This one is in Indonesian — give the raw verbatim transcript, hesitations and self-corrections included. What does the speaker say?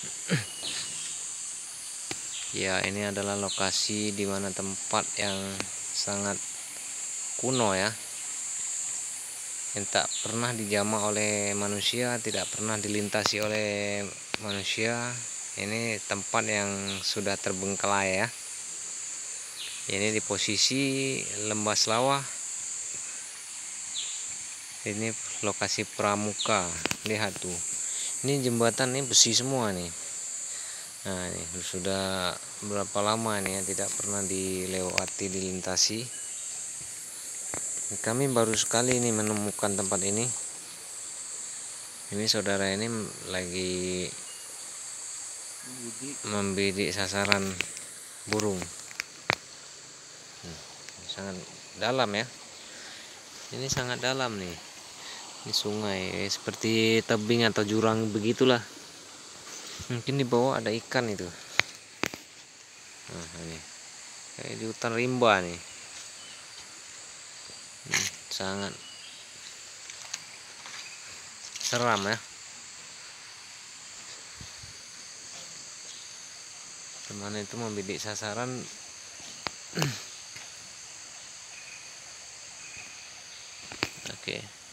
Ya, ini adalah lokasi di mana tempat yang sangat kuno ya, yang tak pernah dijamah oleh manusia, tidak pernah dilintasi oleh manusia. Ini tempat yang sudah terbengkalai ya. Ini di posisi Lembah Selawah. Ini lokasi pramuka. Lihat tuh, ini jembatan ini besi semua nih. Nah, ini sudah berapa lama nih ya tidak pernah dilewati, dilintasi. Kami baru sekali ini menemukan tempat ini. Ini saudara ini lagi membidik sasaran burung. Hmm, sangat dalam ya. Ini sangat dalam nih. Ini sungai seperti tebing atau jurang begitulah. Mungkin di bawah ada ikan itu. Nah, ini kayak di hutan rimba nih. Hmm, sangat seram ya. Teman itu membidik sasaran. Oke.